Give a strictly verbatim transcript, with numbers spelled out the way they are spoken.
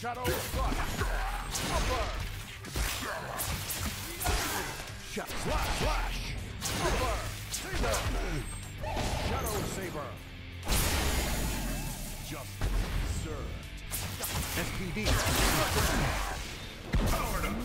Shadow Flush. Upper. Shot. Slash. Slash. Upper. Saber. Shadow Saber. Justice served. S P D. Power to